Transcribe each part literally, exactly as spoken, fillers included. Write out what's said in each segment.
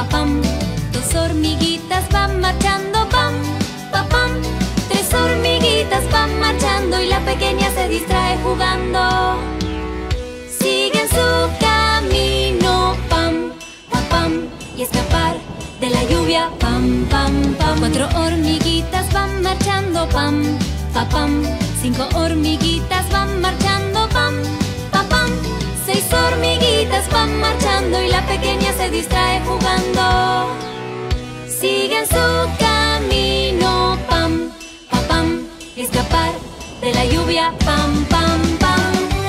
pa pam. Dos hormiguitas van marchando, pam, pa pam. Tres hormiguitas van marchando y la pequeña se distrae jugando. Siguen su camino, pam, pa pam. Y escapar de la lluvia, pam, pam, pam. Cuatro hormiguitas van marchando, pam, pa pam. Cinco hormiguitas van marchando, pam, pa pam. Seis hormiguitas van marchando y la pequeña se distrae jugando. Siguen su camino, pam, pa pam. Y escapar de la lluvia, pam, pam, pam.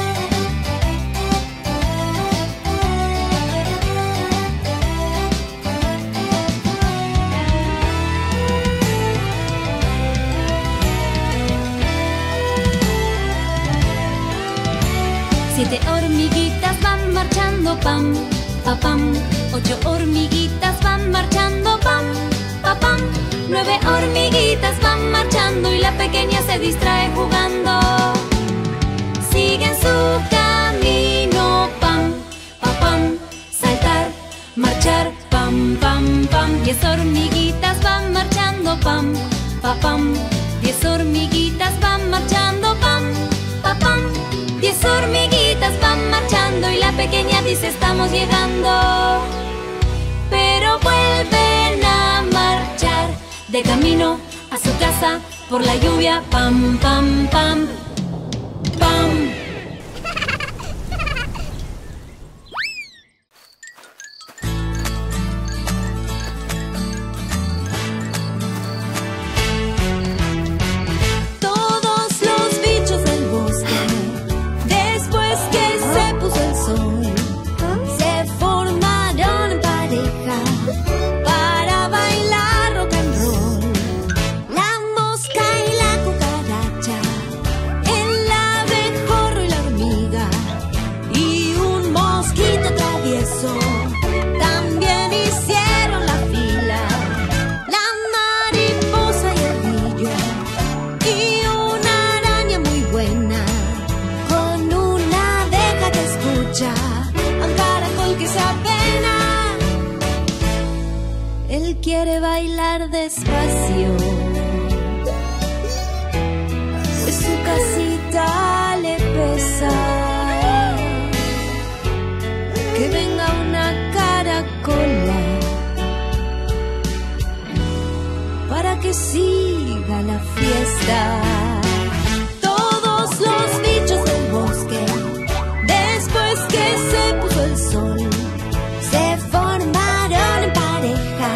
Siete hormiguitas van marchando, pam, pa pam. Ocho hormiguitas van marchando, pam, pa pam. Nueve hormiguitas van marchando y la pequeña se distrae jugando. Siguen su camino, pam, pa pam. Saltar, marchar, pam, pam, pam. Diez hormiguitas van marchando, pam, pa pam. Diez hormiguitas van marchando, pam, pa pam. Diez hormiguitas van marchando y la pequeña dice estamos llegando. Pero vuelven a marchar de camino a su casa por la lluvia, pam, pam, pam, pam. Quiere bailar despacio, pues su casita le pesa. Que venga una caracola para que siga la fiesta. Todos los bichos del bosque, después que se puso el sol, se formaron en pareja.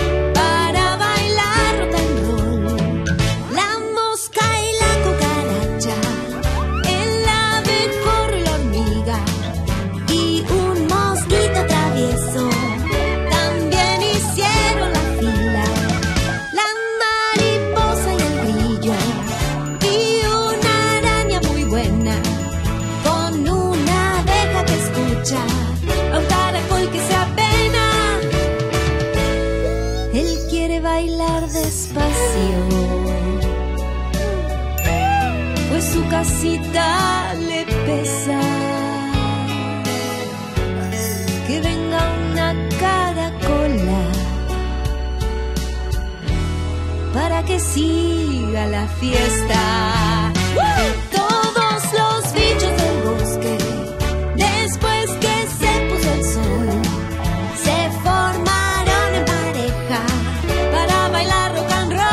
A un caracol que se apena, él quiere bailar despacio, pues su casita le pesa. Que venga una caracola para que siga la fiesta. ¡Uh! Todos los bichos del bosque, después que se puso el sol, se formaron en pareja para bailar rock and roll.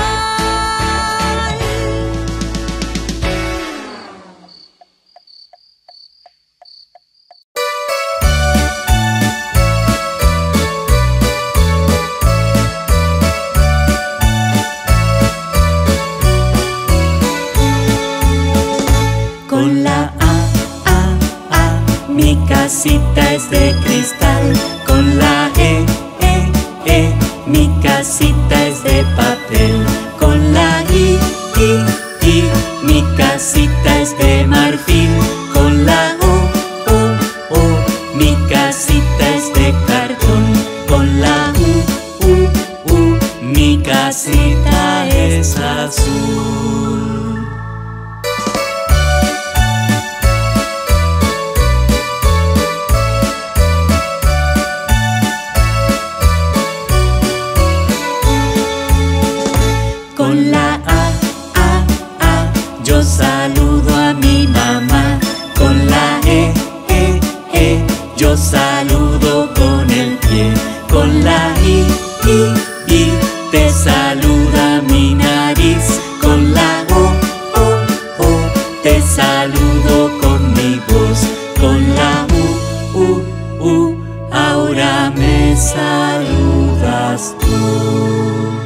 Con la A, A, A, mi casita es de cristal. Con la E, E, E, mi casita es de papel. Con la I, I, I, mi casita es de marfil. Con la U, U, U, mi casita es de cartón. Con la U, U, U, mi casita es azul. Yo saludo con el pie, con la I, I, I. Te saluda mi nariz, con la U, U, U. Te saludo con mi voz, con la U, U, U. Ahora me saludas tú.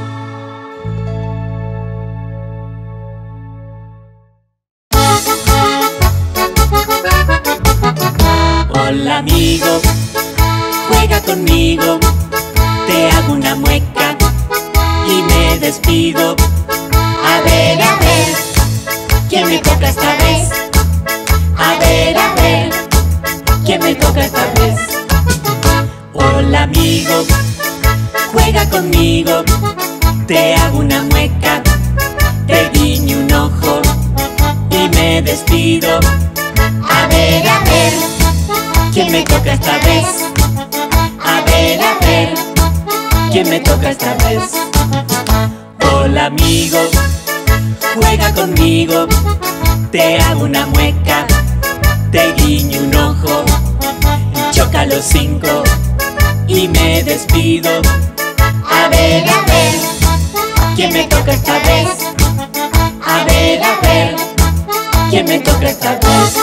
Hola amigo, juega conmigo. Te hago una mueca y me despido. A ver, a ver, ¿quién me toca esta vez? A ver, a ver, ¿quién me toca esta vez? Hola amigo, juega conmigo. Te hago una mueca, te guiño un ojo y me despido. A ver, a ver, ¿quién me toca esta vez? A ver, a ver, ¿quién me toca esta vez? Hola amigo, juega conmigo. Te hago una mueca, te guiño un ojo, choca los cinco y me despido. A ver, a ver, ¿quién me toca esta vez? A ver, a ver, ¿quién me toca esta vez?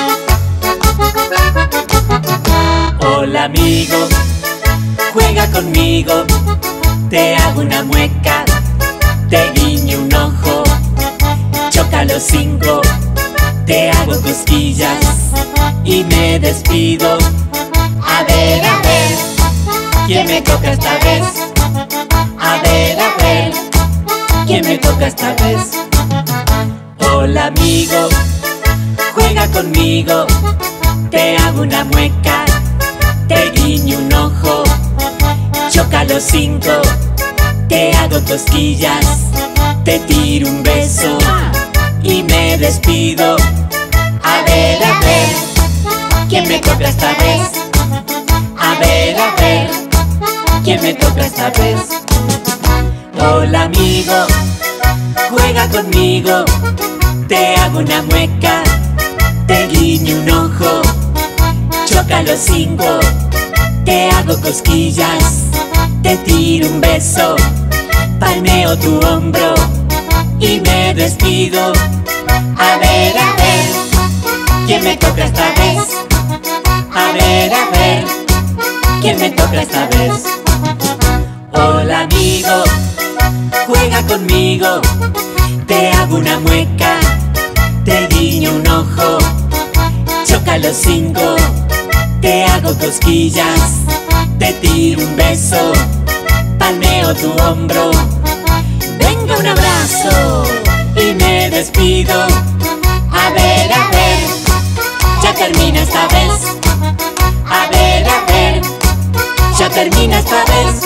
Hola amigo, juega conmigo. Te hago una mueca, te guiño un ojo, choca los cinco, te hago cosquillas y me despido. A ver, a ver, ¿quién me toca esta vez? A ver, a ver, ¿quién me toca esta vez? Hola amigo, juega conmigo. Te hago una mueca, te guiño un ojo, choca los cinco, te hago cosquillas, te tiro un beso y me despido. A ver, a ver, ¿quién me toca esta vez? A ver, a ver, ¿quién me toca esta vez? Hola amigo, juega conmigo. Te hago una mueca, te guiño un ojo, choca los cinco, te hago cosquillas, te tiro un beso, palmeo tu hombro y me despido. A ver, a ver, ¿quién me toca esta vez? A ver, a ver, ¿quién me toca esta vez? Hola amigo, juega conmigo. Te hago una mueca, te guiño un ojo, choca los cinco, te hago cosquillas, te tiro un beso, palmeo tu hombro, venga un abrazo y me despido. A ver, a ver, ya termina esta vez. A ver, a ver, ya termina esta vez.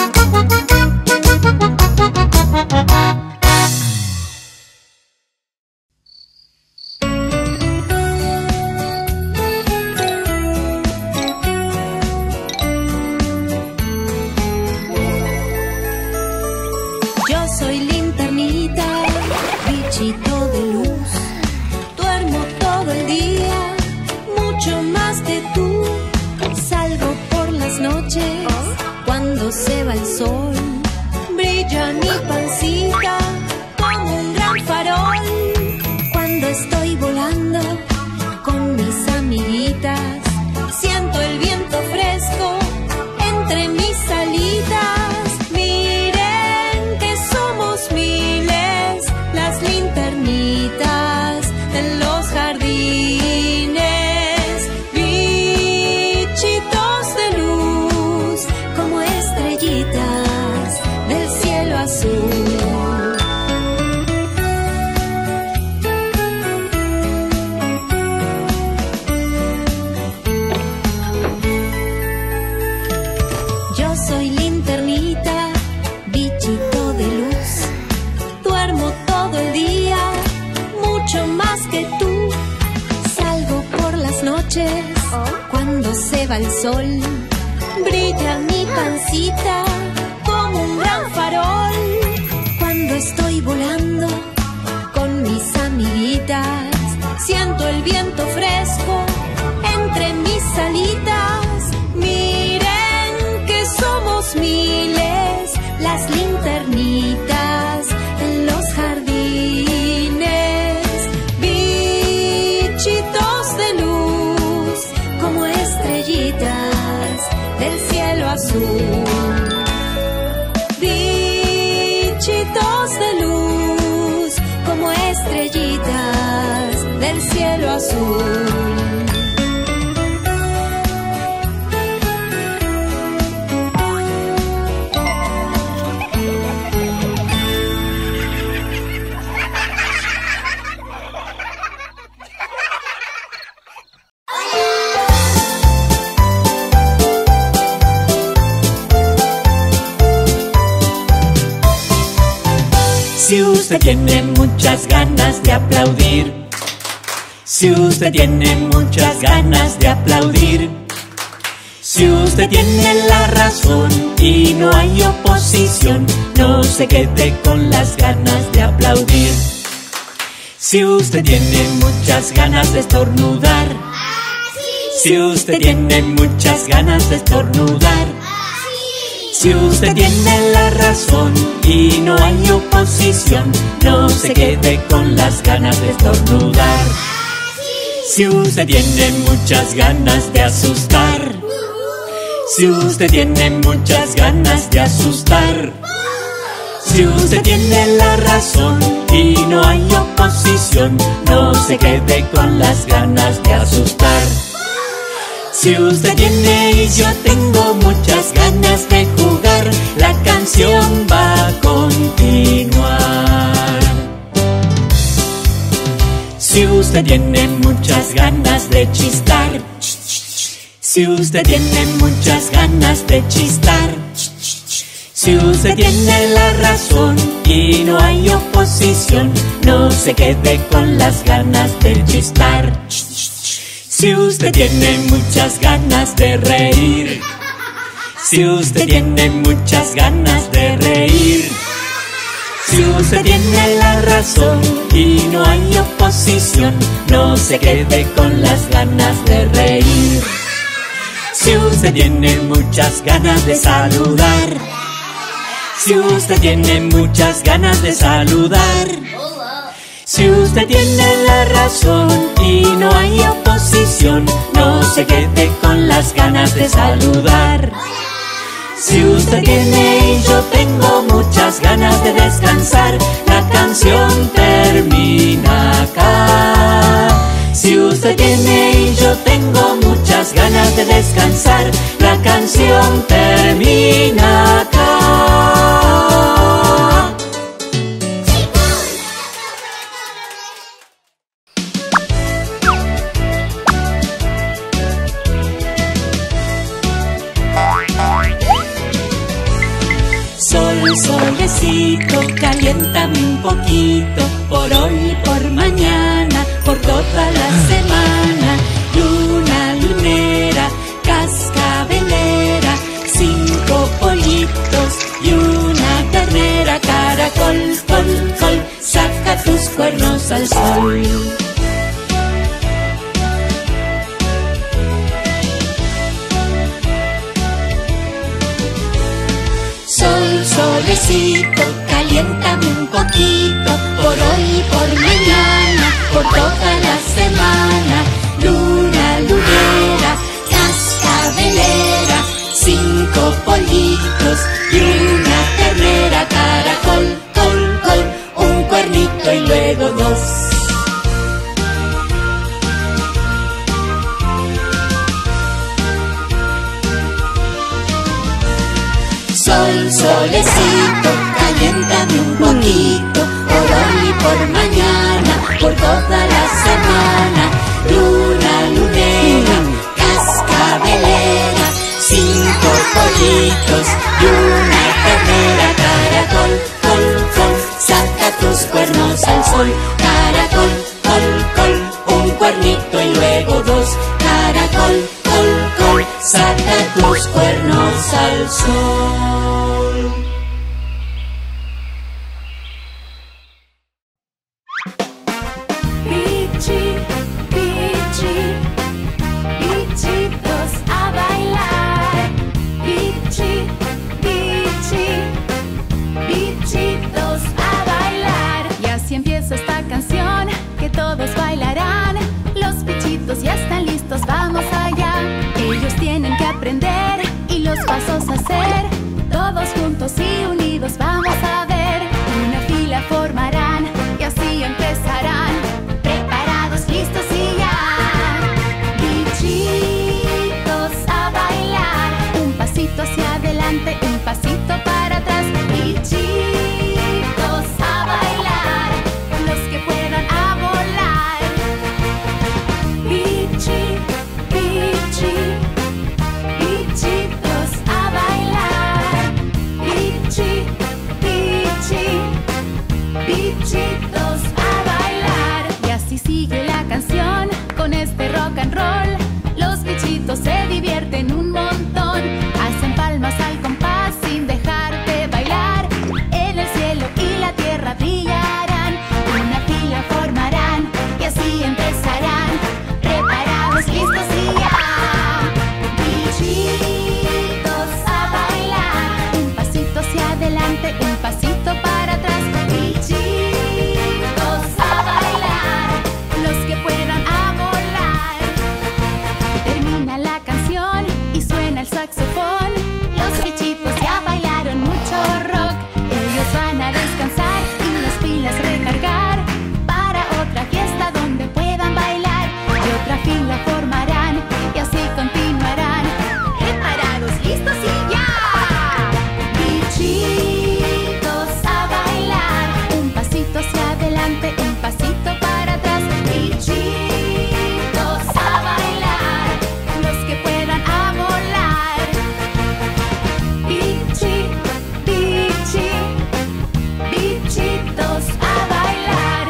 Cuando se va el sol, brilla mi pancita como un gran farol. Cuando estoy volando con mis amiguitas, siento el viento fresco entre mis alitas. Miren que somos miles las linternitas en los jardines. Del cielo azul. Yo soy linternita, bichito de luz. Duermo todo el día, mucho más que tú. Salgo por las noches, cuando se va el sol. Brilla mi pancita como un gran farol. Cuando estoy volando con mis amiguitas, siento el viento fresco entre mis alitas. azul. Bichitos de luz, como estrellitas del cielo azul. Si usted tiene muchas ganas de aplaudir, si usted tiene muchas ganas de aplaudir, si usted tiene la razón y no hay oposición, no se quede con las ganas de aplaudir. Si usted tiene muchas ganas de estornudar, si usted tiene muchas ganas de estornudar, si usted tiene la razón y no hay oposición, no se quede con las ganas de estornudar. Si usted tiene muchas ganas de asustar, si usted tiene muchas ganas de asustar, si usted tiene la razón y no hay oposición, no se quede con las ganas de asustar. Si usted tiene y yo tengo muchas ganas de jugar, la canción va a continuar. Si usted tiene muchas ganas de chistar, si usted tiene muchas ganas de chistar, si usted tiene la razón y no hay oposición, no se quede con las ganas de chistar. Si usted tiene muchas ganas de reír, si usted tiene muchas ganas de reír, si usted tiene la razón y no hay oposición, no se quede con las ganas de reír. Si usted tiene muchas ganas de saludar, si usted tiene muchas ganas de saludar, si usted tiene la razón y no hay oposición, no se quede con las ganas de saludar. Si usted tiene y yo tengo muchas ganas de descansar, la canción termina acá. Si usted tiene y yo tengo muchas ganas de descansar, la canción termina acá. Sol, solecito, caliéntame un poquito, por hoy y por mañana, por toda la semana. Luna, lunera, cascabelera, cinco pollitos y una ternera. Caracol, col, col, saca tus cuernos al sol. Sol, solecito, caliéntame un poquito, por hoy y por mañana, por toda la semana. Luna, lunera, cascabelera, cinco pollitos y una ternera. Caracol, col, col, un cuernito y luego dos. Sol, solecito, caliéntame un poquito, por hoy y por mañana, por toda la semana. Luna, lunera, cascabelera, cinco pollitos y una ternera. Caracol, col, col, saca tus cuernos al sol. Caracol, col, col, un cuernito y luego dos. Caracol, col, col, saca tus cuernos al sol. Bichi, bichi, bichitos a bailar. Bichi, bichi, bichitos a bailar. Y así empieza esta canción que todos bailarán. Los bichitos ya están listos, vamos allá. Ellos tienen que aprender y los pasos a hacer, todos juntos y unidos vamos a ver. Una fila formarán y así empezarán, preparados, listos y ya. Bichitos a bailar, un pasito hacia adelante, un pasito para atrás. Bichitos a bailar, los que puedan a volar. Bichi, bichi, bichitos a bailar. Bichi, bichi, bichitos a bailar. Y así sigue la canción con este rock and roll. Los bichitos se divierten un montón, hacen palmas al compás sin dejar de bailar. En el cielo y la tierra brillarán, una fila formarán y así empezarán, preparados, listos y ya. Bichitos a bailar, un pasito hacia adelante, un pasito para atrás. Bichitos a bailar, los que puedan a volar. Termina la canción y suena el saxofón. Los bichitos ya bailaron mucho rock. Ellos van a descansar y las pilas recargar para otra fiesta donde puedan bailar. Y otra fila formarán y así continuarán, preparados, listos y ya. Bichitos a bailar, un pasito hacia adelante, un pasito para atrás. Bichitos a bailar, los que puedan a volar. Bichi, bichi, bichitos a bailar.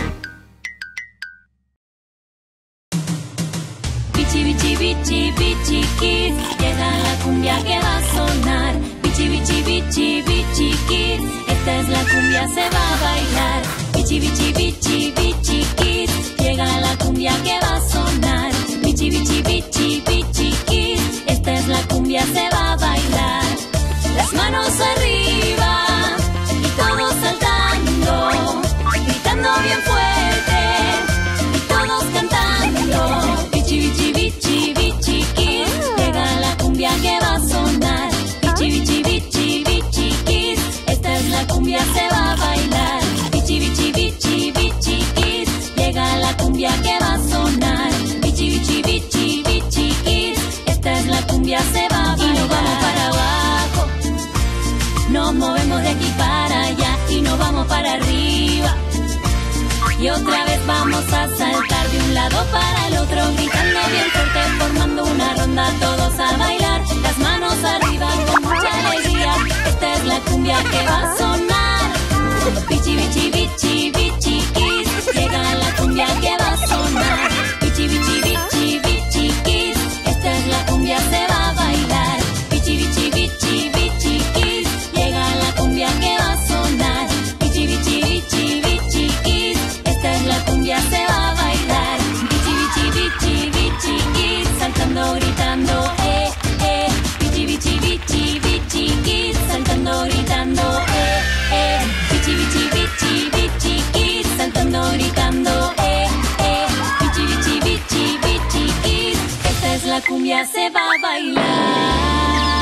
Bichi, bichi, bichi, bichi kids, llega la cumbia que va a sonar. Bichi, bichi, bichi, bichi kids, esta es la cumbia, se va a bailar. Bichi, bichi, bichi, bichi kids, llega la cumbia que va a sonar. Bichi, bichi, bichi, bichi kids, esta es la cumbia, se va a bailar. Las manos arriba y todos saltando, gritando bien fuerte y todos cantando. Bichi, bichi, bichi, bichi kids, llega la cumbia que va a sonar. Bichi, bichi, bichi, bichi kids, esta es la cumbia, se va a bailar. Bichi, bichi, bichi, bichi kids, llega la cumbia que va a sonar. Bichi, bichi, bichi, bichi kids, esta es la cumbia, se va a bailar. Y nos vamos para abajo, nos movemos de aquí para allá y nos vamos para arriba. Y otra vez vamos a saltar de un lado para el otro, gritando bien fuerte, formando una ronda, todos a bailar. Las manos arriba con mucha alegría, esta es la cumbia que va a sonar. Bichi, bichi, bichi, bichi kids, llega la cumbia que va a sonar. Bichi, bichi, bichi, bichi kids, esta es la cumbia, se va a bailar. Bichi, bichi, bichi, bichi kids, llega la cumbia que va a sonar. Bichi, bichi, bichi, bichi kids, esta es la cumbia, se va a bailar. Bichi, bichi, bichi, bichi kids, saltando, gritando, eh, eh. Bichi, bichi, bichi, bichi kids, saltando, gritando, eh, eh. Bichi, bichi, bichi, bichi kids, saltando, gritando, eh, eh. Bichi, bichi, bichi, bichi kids, esta es la cumbia, se va a bailar.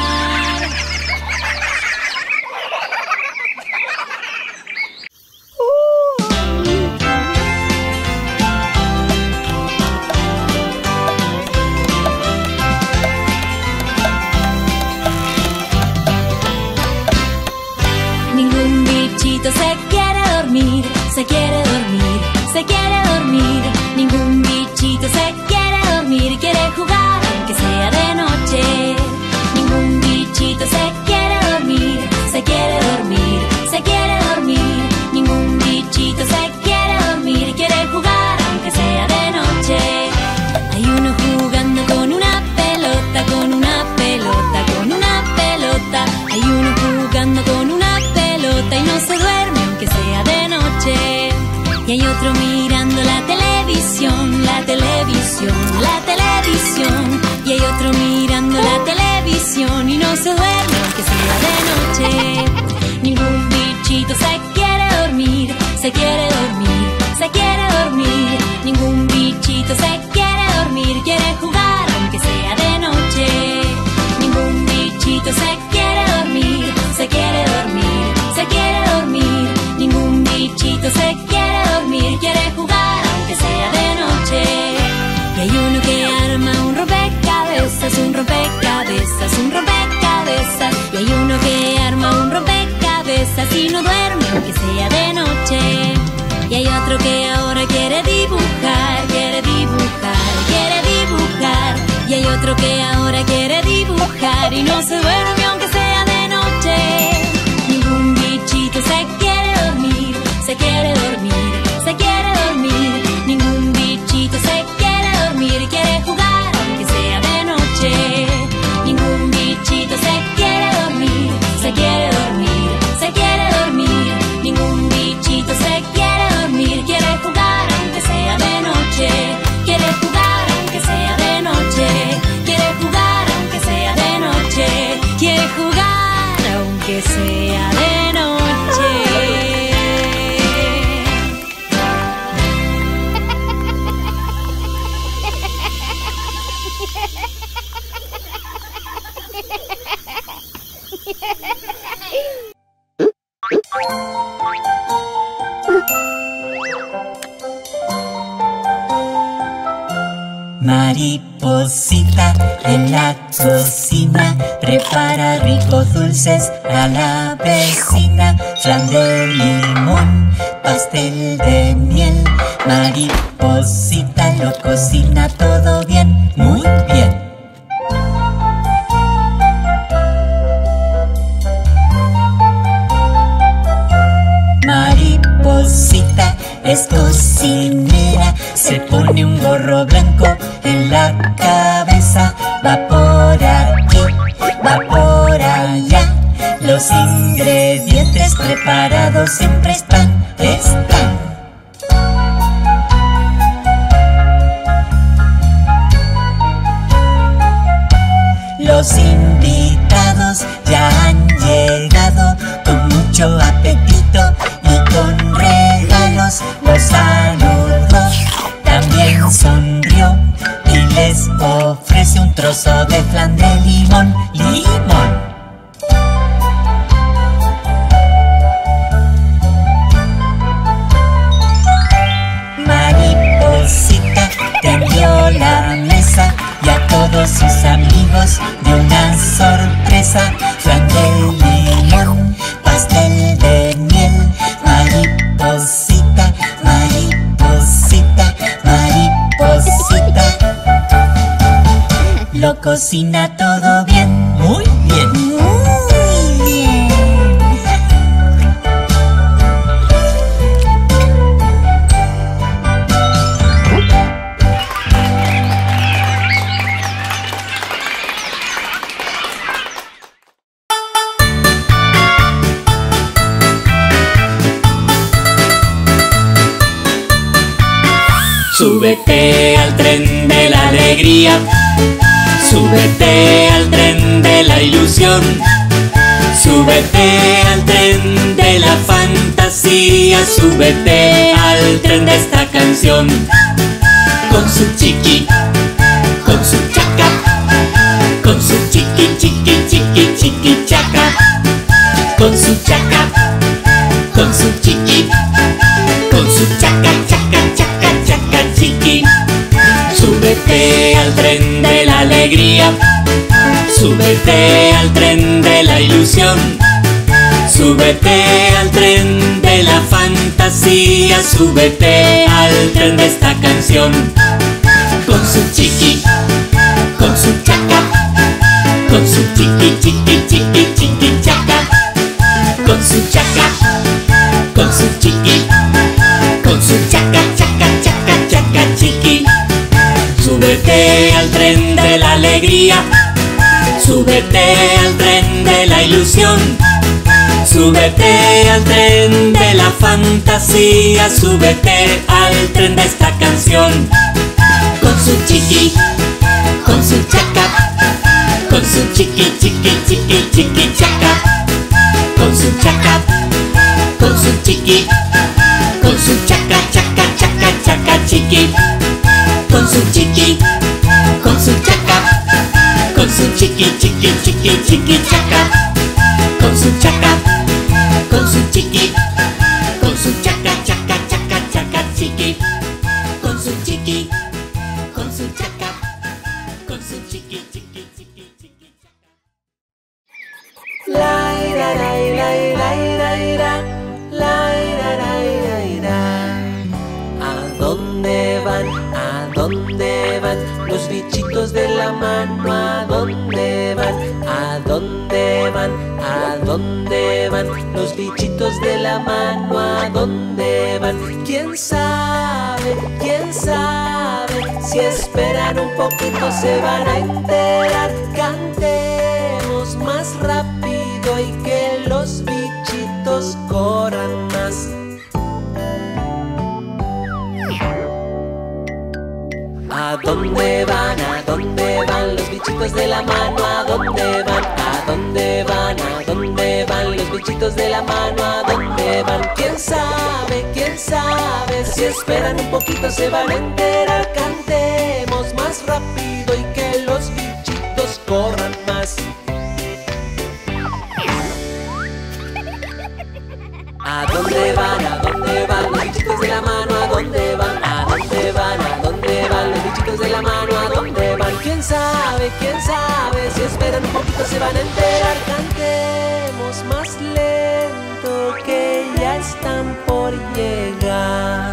Ningún bichito se quiere dormir, se quiere dormir, se quiere dormir. Ningún bichito se quiere dormir, quiere jugar aunque sea de noche. otro que ahora quiere dibujar y no se duerme aunque sea de noche. Ningún bichito se quiere dormir, se quiere dormir, se quiere dormir. Ningún bichito se quiere dormir, quiere jugar aunque sea de noche. Ningún bichito se quiere dormir, se quiere dormir, se quiere dormir. Ningún bichito se quiere dormir, quiere jugar aunque sea de noche. Quiere jugar aunque sea de noche. Quiere jugar aunque sea de noche. Quiere jugar aunque sea de noche. Mariposita en la cocina prepara ricos dulces a la vecina. Flan de limón, pastel de miel. Mariposita lo cocina todo bien, muy bien. Mariposita es cocinera, se pone un gorro blanco en la cabeza. Va por aquí, va por allá. Los ingredientes preparados siempre están, están. Los invitados ya han llegado con mucho apetito y con regalos. Los saludó, también sonrió y les ofrece un trozo de flan de limón, limón. Mariposita tendió la mesa y a todos sus amigos dio una sorpresa. Flan de limón, pastel de miel. Mariposita, mariposita, mariposita lo cocina todo bien, muy bien, muy bien. Súbete al tren de la alegría, súbete al tren de la ilusión, súbete al tren de la fantasía, súbete al tren de esta canción. Con su chiqui, con su chaca, con su chiqui, chiqui, chiqui, chiqui, chaca, con su chaca, con su chiqui, con su chaca, chaca, chaca, chaca, chiqui. Súbete al tren de la alegría, súbete al tren de la ilusión, súbete al tren de la fantasía, súbete al tren de esta canción. Con su chiqui, con su chaca, con su chiqui, chiqui, chiqui, chiqui, chaca, con su chaca, con su chiqui, con su chaca, chaca, chaca, chaca, chiqui. Súbete al tren de la alegría, súbete al tren de la ilusión, súbete al tren de la fantasía, súbete al tren de esta canción. Con su chiqui, con su chaca, con su chiqui, chiqui, chiqui, chiqui, chaca, con su chaca, con su chiqui, con su chaca, chaca, chaca, chaca, chiqui. Con su chiqui, con su chaca, con su chiqui, chiqui, chiqui, chiqui, chaca, con su chaca, con su chiqui, con su chaca, chaca, chaca, chaca, chiqui, con su chiqui, con su chaca, con su chiqui, chiqui, chiqui, chiqui, chaca. La ira, la ira, la ira, ira, la ira, la ira, ira. ¿A dónde van? ¿A dónde van los bichitos de la mano, ¿a dónde van? ¿A dónde van? ¿A dónde van? Los bichitos de la mano, ¿a dónde van? ¿Quién sabe? ¿Quién sabe? Si esperan un poquito se van a enterar. Cantemos más rápido y que los bichitos corran más. ¿A dónde van? ¿A dónde van los bichitos de la mano? ¿A dónde van? ¿A dónde van? ¿A dónde van los bichitos de la mano? ¿A dónde van? ¿Quién sabe? ¿Quién sabe? Si esperan un poquito se van a enterar. Cantemos más rápido y que los bichitos corran más. ¿A dónde van? ¿A dónde van los bichitos de la mano? ¿A dónde van? ¿A dónde van? ¿A dónde van los bichitos de la mano? ¿A dónde van? ¿Quién sabe? ¿Quién sabe? Si esperan un poquito se van a enterar. Cantemos más lento que ya están por llegar.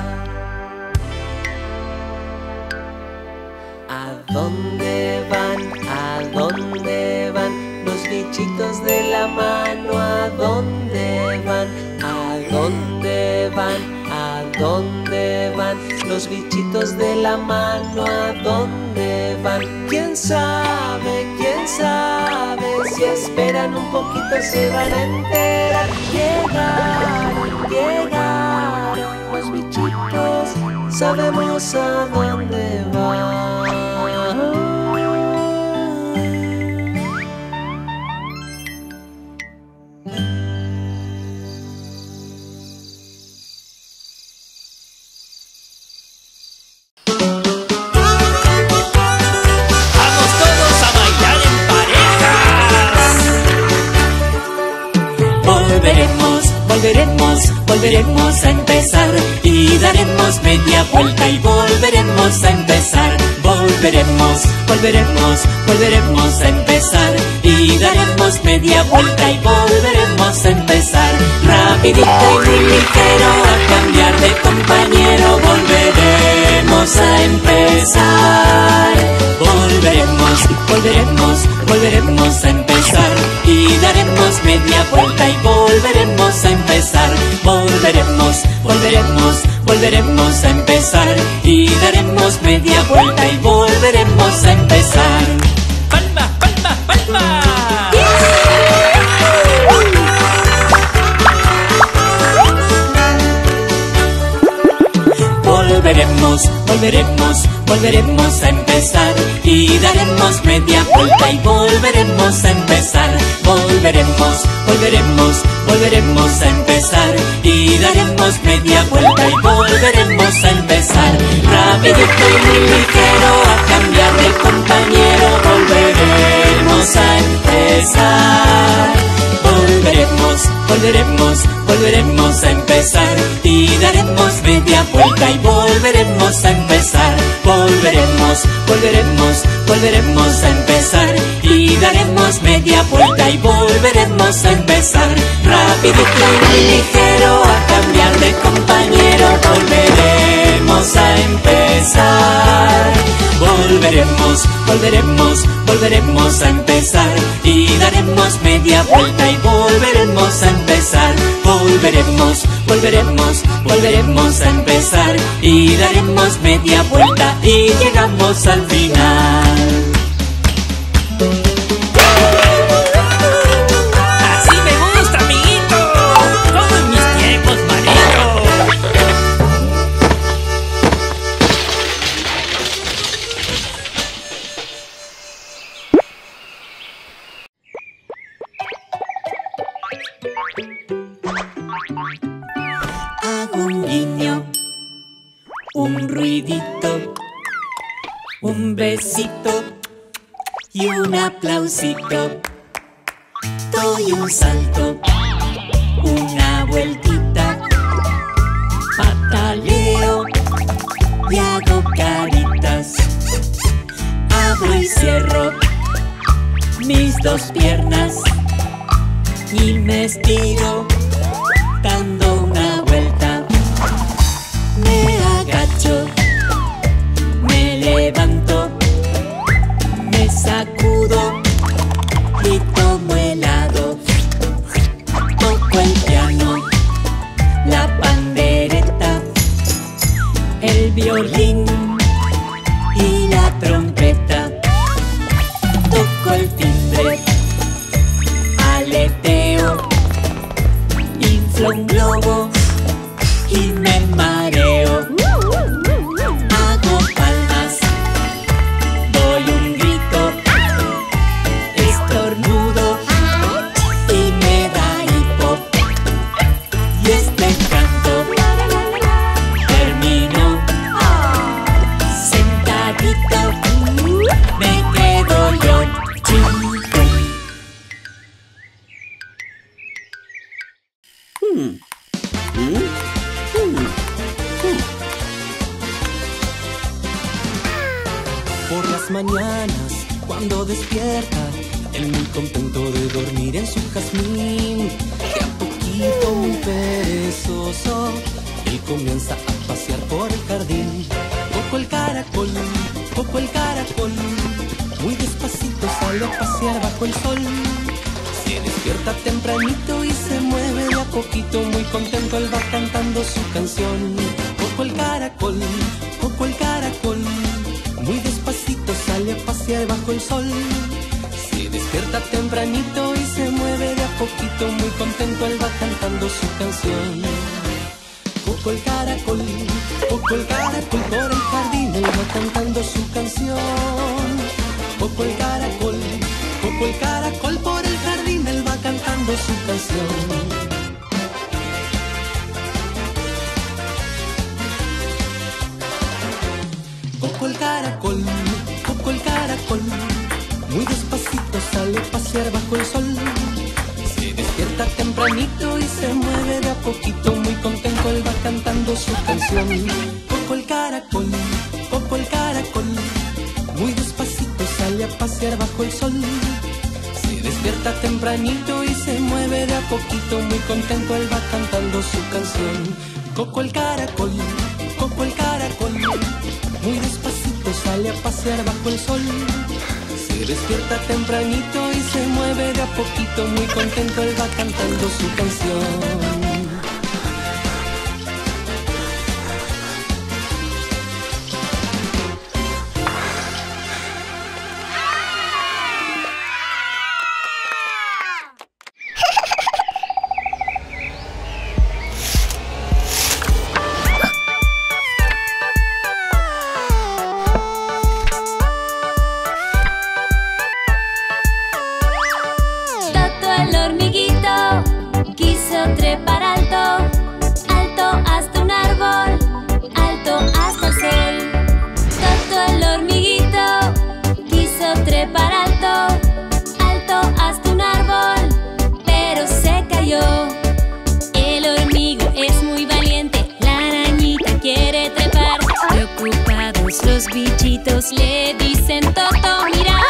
¿A dónde van? ¿A dónde van los bichitos de la mano? ¿A dónde van? ¿A dónde van? ¿A dónde van los bichitos de la mano? ¿A dónde van? ¿Quién sabe? ¿Quién sabe? Si esperan un poquito se van a enterar. Llegaron, llegaron los bichitos, sabemos a dónde van. Volveremos, volveremos a empezar y daremos media vuelta y volveremos a empezar. Volveremos, volveremos, volveremos a empezar y daremos media vuelta y volveremos a empezar. Rapidito y muy ligero a cambiar de compañero, volveremos a empezar. Volveremos, volveremos, volveremos a empezar y daremos media vuelta y volveremos a empezar. Volveremos, volveremos, volveremos a empezar y daremos media vuelta y volveremos a empezar. ¡Palma, palma, palma! Volveremos, volveremos, volveremos a empezar y daremos media vuelta y volveremos a empezar. Volveremos, volveremos, volveremos a empezar y daremos media vuelta y volveremos a empezar. Rapidito y muy ligero a cambiar de compañero, volveremos a empezar. Volveremos, volveremos, volveremos a empezar y daremos media vuelta y volveremos a empezar. Volveremos, volveremos, volveremos a empezar y daremos media vuelta y volveremos a empezar. Rapidito y muy ligero a cambiar de compañero, volveremos a empezar. Volveremos, volveremos, volveremos a empezar y daremos media vuelta y volveremos a empezar. Volveremos, volveremos, volveremos a empezar y daremos media vuelta y llegamos al final. Así me gusta, amiguito, como en mis tiempos, marido. Hago un guiño, un ruidito, un besito y un aplausito. Doy un salto, una vueltita, pataleo y hago caritas. Abro y cierro mis dos piernas y me estiro dando una vuelta. Me agacho, me levanto sacudo y tomo helado. Toco el piano, la pandereta, el violín y la trompeta. Toco el timbre, aleteo, inflo un globo y me mareo. Hago palmas, doy un grito, estornudo y me da hipo. Y este canto termino sentadito, me quedo yo. Hmm. Hmm. Hmm. Por las mañanas, cuando despierta, él muy contento de dormir en su jazmín. De a poquito, muy perezoso, él comienza a pasear por el jardín. Coco el caracol, Coco el caracol, muy despacito sale a pasear bajo el sol. Se despierta tempranito y se mueve de a poquito, muy contento él va cantando su canción. Coco el caracol, Coco el caracol, muy despacito sale a pasear bajo el sol. Se despierta tempranito y se mueve de a poquito, muy contento él va cantando su canción. Coco el caracol, Coco el caracol, por el jardín él va cantando su canción. Coco el caracol, Coco el caracol, por el jardín él va cantando su canción. Coco el caracol, Coco el caracol, muy despacito sale a pasear bajo el sol. Se despierta tempranito y se mueve de a poquito, muy contento él va cantando su canción. Coco el caracol, Coco el caracol, muy despacito sale a pasear bajo el sol. Se despierta tempranito y se mueve de a poquito, muy contento él va cantando su canción. Coco el caracol, Coco el caracol, muy despacito sale a pasear bajo el sol. Se despierta tempranito y se mueve de a poquito, muy contento él va cantando su canción. Los bichitos le dicen Toto, mira.